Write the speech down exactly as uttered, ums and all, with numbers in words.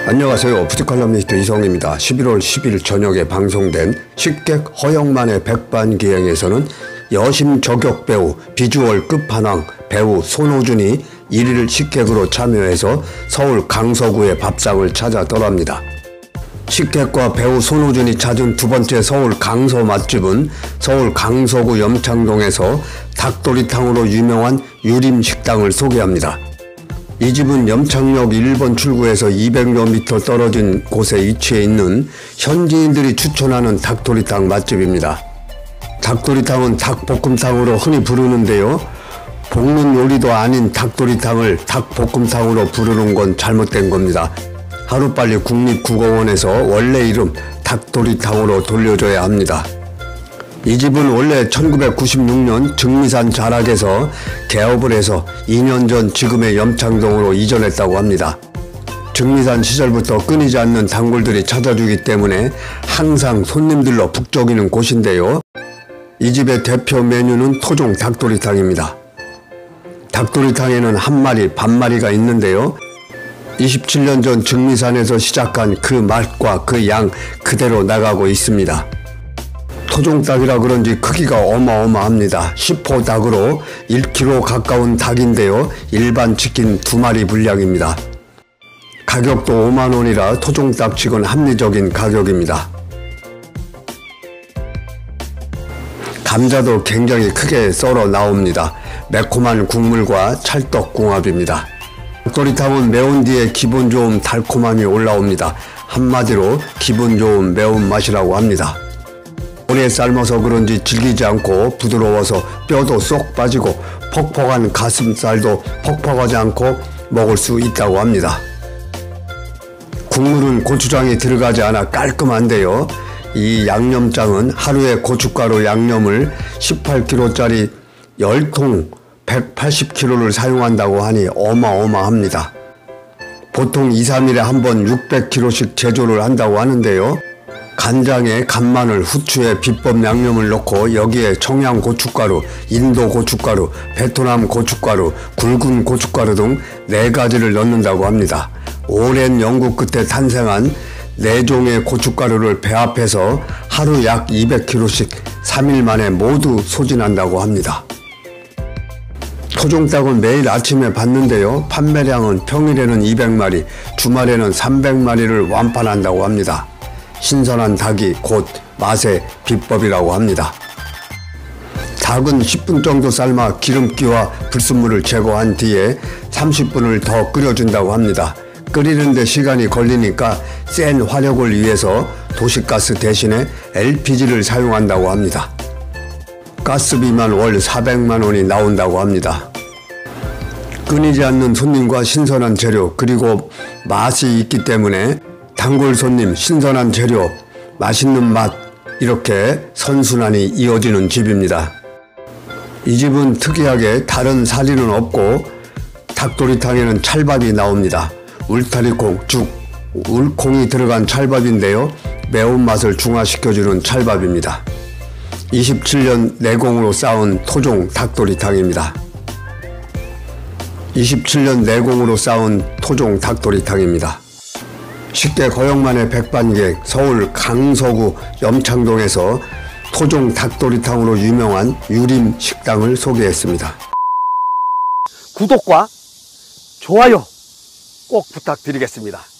안녕하세요. 푸드칼럼니스트 이성입니다. 십일월 십일 저녁에 방송된 식객 허영만의 백반기행에서는 여심 저격 배우 비주얼 끝판왕 배우 손호준이 일일 식객으로 참여해서 서울 강서구의 밥상을 찾아 떠납니다. 식객과 배우 손호준이 찾은 두 번째 서울 강서 맛집은 서울 강서구 염창동에서 닭도리탕으로 유명한 유림식당을 소개합니다. 이 집은 염창역 일 번 출구에서 이백여 미터 떨어진 곳에 위치해 있는 현지인들이 추천하는 닭도리탕 맛집입니다. 닭도리탕은 닭볶음탕으로 흔히 부르는데요. 볶는 요리도 아닌 닭도리탕을 닭볶음탕으로 부르는 건 잘못된 겁니다. 하루빨리 국립국어원에서 원래 이름 닭도리탕으로 돌려줘야 합니다. 이 집은 원래 천구백구십육 년 증미산 자락에서 개업을 해서 이 년 전 지금의 염창동으로 이전했다고 합니다. 증미산 시절부터 끊이지 않는 단골들이 찾아주기 때문에 항상 손님들로 북적이는 곳인데요. 이 집의 대표 메뉴는 토종 닭도리탕입니다. 닭도리탕에는 한 마리, 반 마리가 있는데요. 이십칠 년 전 증미산에서 시작한 그 맛과 그 양 그대로 나가고 있습니다. 토종닭이라 그런지 크기가 어마어마합니다. 십 호 닭으로 일 킬로그램 가까운 닭인데요. 일반 치킨 두 마리 분량입니다. 가격도 오만 원이라 토종닭치곤 합리적인 가격입니다. 감자도 굉장히 크게 썰어 나옵니다. 매콤한 국물과 찰떡궁합입니다. 닭도리탕은 매운 뒤에 기분 좋은 달콤함이 올라옵니다. 한마디로 기분 좋은 매운맛이라고 합니다. 오래 삶아서 그런지 질기지 않고 부드러워서 뼈도 쏙 빠지고 퍽퍽한 가슴살도 퍽퍽하지 않고 먹을 수 있다고 합니다. 국물은 고추장이 들어가지 않아 깔끔한데요. 이 양념장은 하루에 고춧가루 양념을 십팔 킬로그램짜리 십 통 백팔십 킬로그램를 사용한다고 하니 어마어마합니다. 보통 이, 삼 일에 한 번 육백 킬로그램씩 제조를 한다고 하는데요. 간장에 간마늘, 후추에 비법 양념을 넣고 여기에 청양 고춧가루, 인도 고춧가루, 베트남 고춧가루, 굵은 고춧가루 등 네 가지를 넣는다고 합니다. 오랜 연구 끝에 탄생한 네 종의 고춧가루를 배합해서 하루 약 이백 킬로그램씩 삼 일 만에 모두 소진한다고 합니다. 토종닭은 매일 아침에 받는데요. 판매량은 평일에는 이백 마리, 주말에는 삼백 마리를 완판한다고 합니다. 신선한 닭이 곧 맛의 비법이라고 합니다. 닭은 십 분 정도 삶아 기름기와 불순물을 제거한 뒤에 삼십 분을 더 끓여준다고 합니다. 끓이는데 시간이 걸리니까 센 화력을 위해서 도시가스 대신에 엘피지를 사용한다고 합니다. 가스비만 월 사백만 원이 나온다고 합니다. 끊이지 않는 손님과 신선한 재료 그리고 맛이 있기 때문에 단골 손님, 신선한 재료, 맛있는 맛 이렇게 선순환이 이어지는 집입니다. 이 집은 특이하게 다른 사리는 없고 닭도리탕에는 찰밥이 나옵니다. 울타리콩, 죽, 울콩이 들어간 찰밥인데요. 매운맛을 중화시켜주는 찰밥입니다. 이십칠 년 내공으로 쌓은 토종 닭도리탕입니다. 이십칠 년 내공으로 쌓은 토종 닭도리탕입니다. 식객 허영만의 백반기행 서울 강서구 염창동에서 토종 닭도리탕으로 유명한 유림식당을 소개했습니다. 구독과 좋아요 꼭 부탁드리겠습니다.